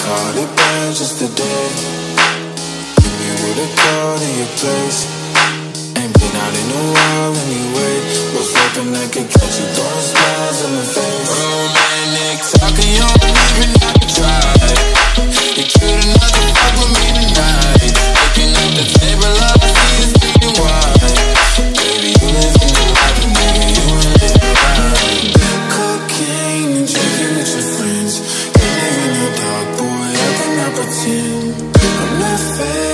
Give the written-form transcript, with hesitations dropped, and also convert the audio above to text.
caught it bad just today. Hit me with a call to your place. Ain't been out in a while anyway. Was hoping I could catch you throwing smiles in my face. Romantic talking, you don't even have to try. You're cute enough to fuck with me tonight. Looking at the table, all I see is bleeding white. Baby, you live in the life, nigga, you ain't living right. Cocaine and drinking with your friends. You live in the dark, boy, I cannot pretend I'm not fake.